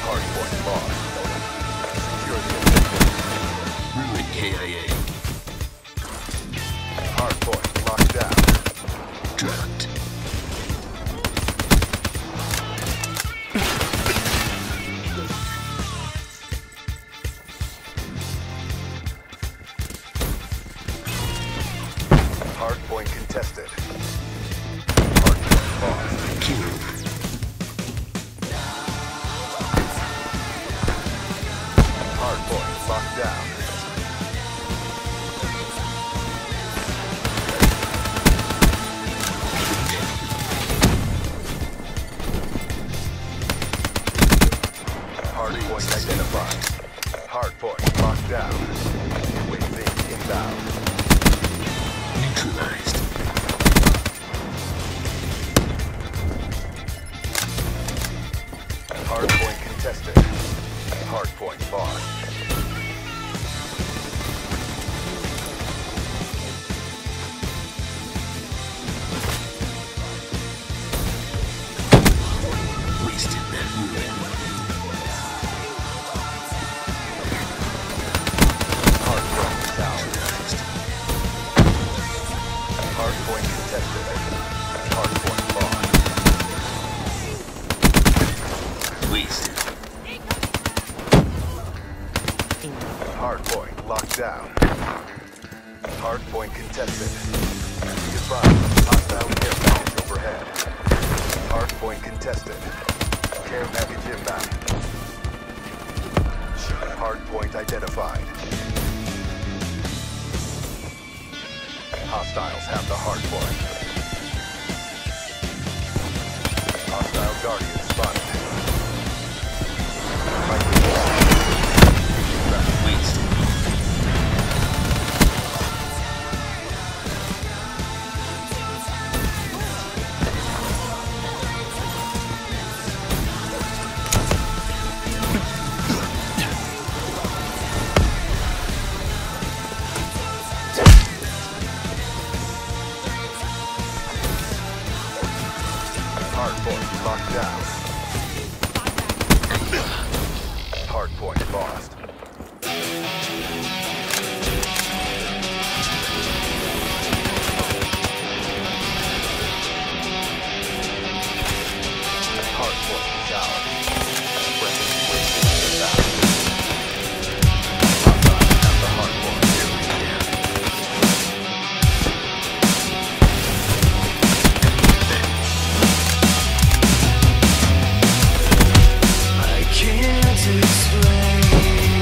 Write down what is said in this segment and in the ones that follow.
Hardpoint lost. Secure the objective. Ruin KIA. Hardpoint locked down. Dropped. Hardpoint contested. Hardpoint lost. Killed. Hardpoint locked down. Hardpoint identified. Hardpoint locked down. UAV inbound. Neutralized. Hardpoint contested. Hardpoint lost. Wasted that ruin. Hardpoint down. Neutralized. Hardpoint contested. Hardpoint lost. Wasted. Hardpoint locked down. Hardpoint contested. Be advised, hostile care package overhead. Hardpoint contested. Care package inbound. Hardpoint identified. Hostiles have the hardpoint. Hostile Guardian spotted. Wasted. Hardpoint locked down. Hardpoint lost. Hardpoint is ours. Friendly UAV inbound. Hostiles have the hardpoint. I can't explain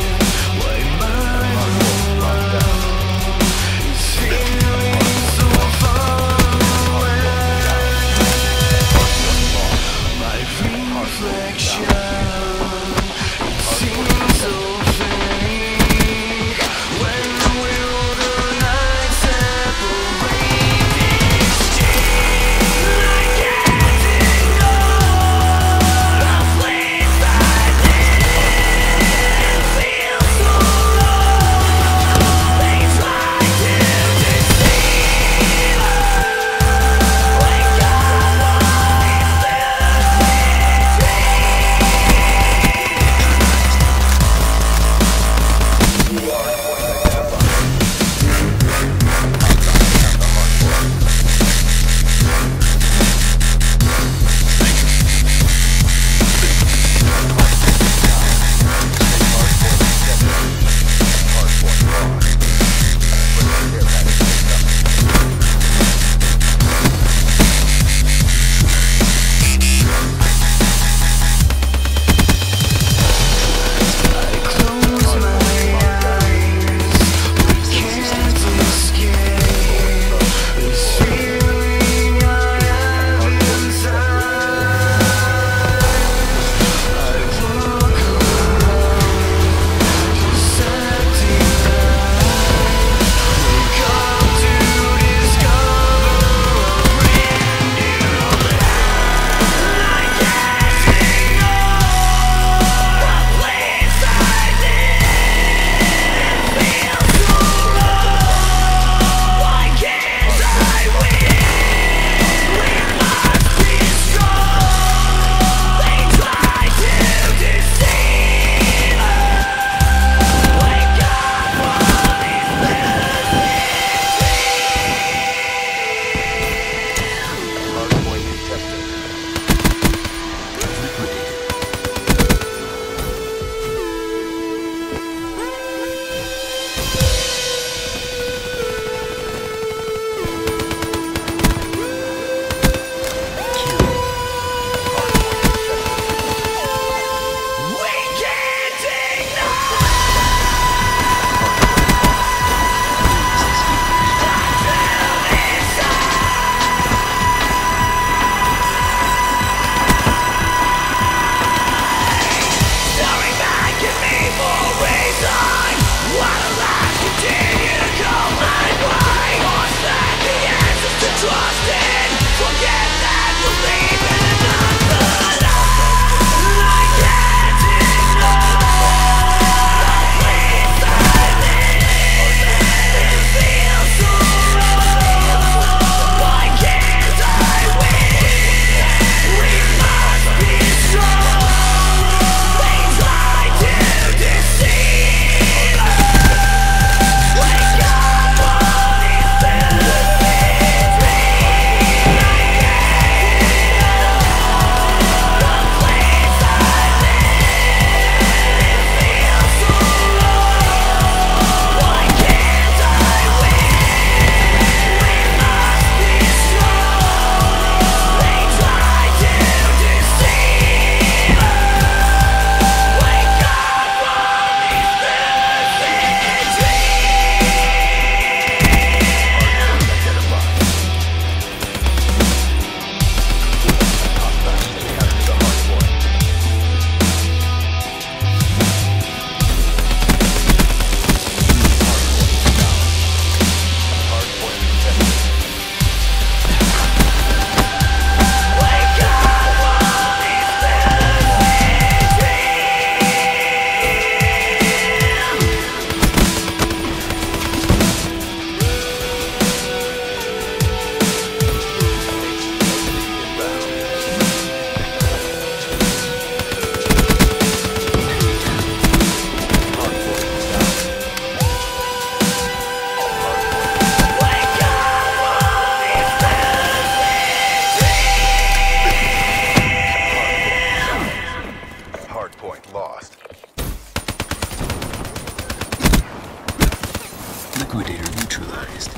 Liquidator neutralized.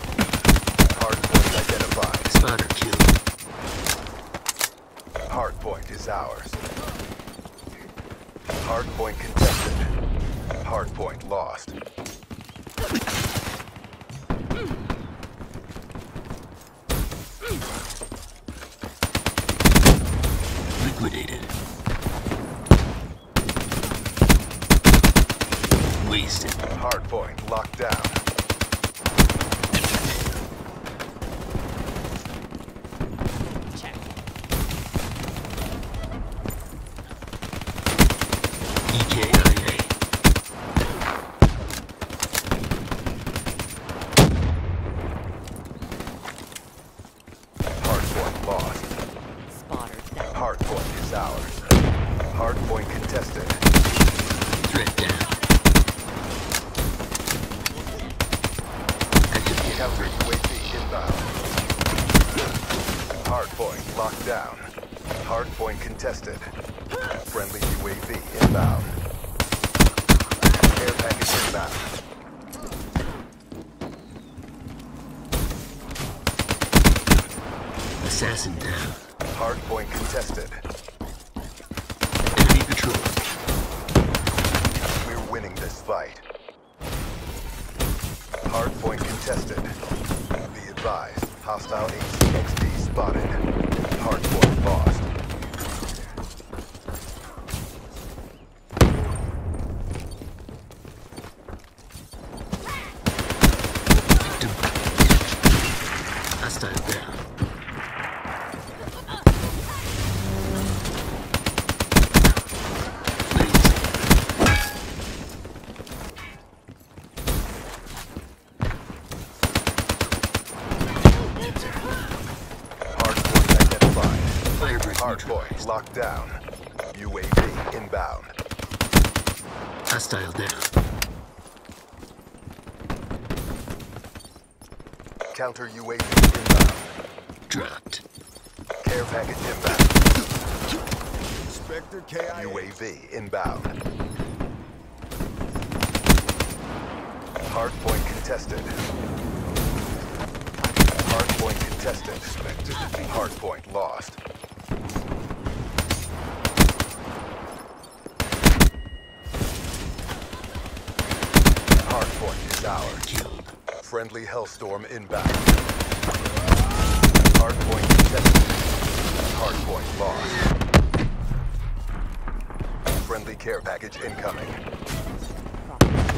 Hardpoint identified. Spotter killed. Hardpoint is ours. Hardpoint contested. Hardpoint lost. Liquidated. Wasted. Hardpoint locked down. Check. EKIA. Hardpoint lost. Spotter down. Hardpoint is ours. Hardpoint contested. Threat down. Counter UAV inbound. Hardpoint locked down. Hardpoint contested. Friendly UAV inbound. Care package inbound. Assassin down. Hardpoint contested. Enemy patrol. We're winning this fight. Hardpoint contested. Be advised, hostile HCXD spotted. Hardpoint lost. Victim. Hostile down. Hardpoint identified. Firebridge Hardpoint neutralized. locked down. UAV inbound. Hostile down. Counter UAV inbound. Dropped. Care package inbound. Spectre KIA. UAV inbound. Hardpoint contested. Hardpoint contested. Hardpoint lost. Hardpoint is ours. Killed. Friendly Hellstorm inbound. Hardpoint contested. Hardpoint lost. Friendly care package incoming.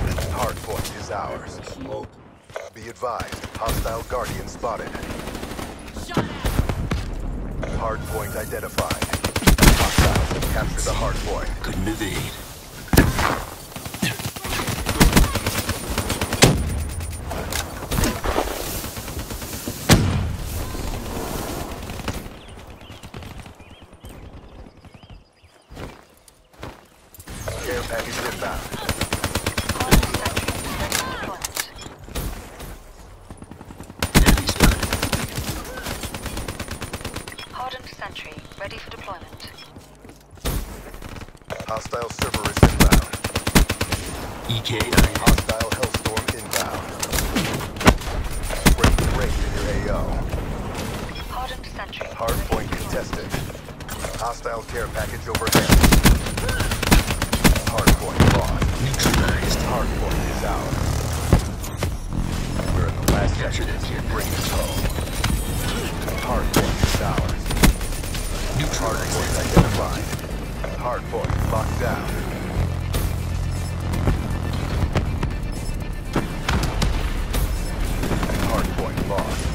Hardpoint is ours. Be advised, hostile Guardian spotted. Hardpoint identified. Hostiles have captured the hardpoint. Couldn't evade. Care package inbound. Enemy spotted. Hardened sentry, ready for deployment. Hostile Cerberus inbound. EKI. Hostile Hellstorm inbound. Break in your AO. Hardened sentry. Hardpoint contested. Hostile care package overhead. Hardpoint lost. Neutralized. Hardpoint is ours. We're in the last Capture section. that care Bring package. us home. Hardpoint is ours. Neutralized. Hardpoint identified. Hardpoint locked down. Hardpoint lost.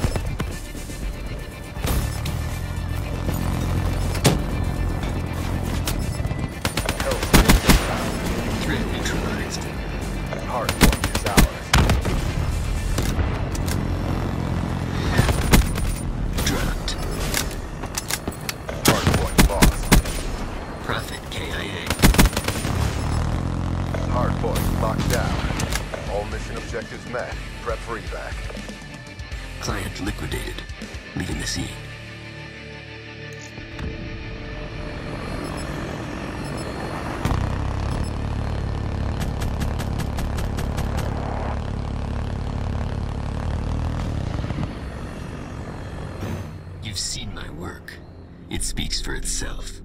Hellstorm inbound. Threat neutralized. Hardpoint is ours. Dropped. Hardpoint lost. Prophet KIA. Hardpoint locked down. All mission objectives met. Prep for evac. Client liquidated. Leaving the scene. You've seen my work. It speaks for itself.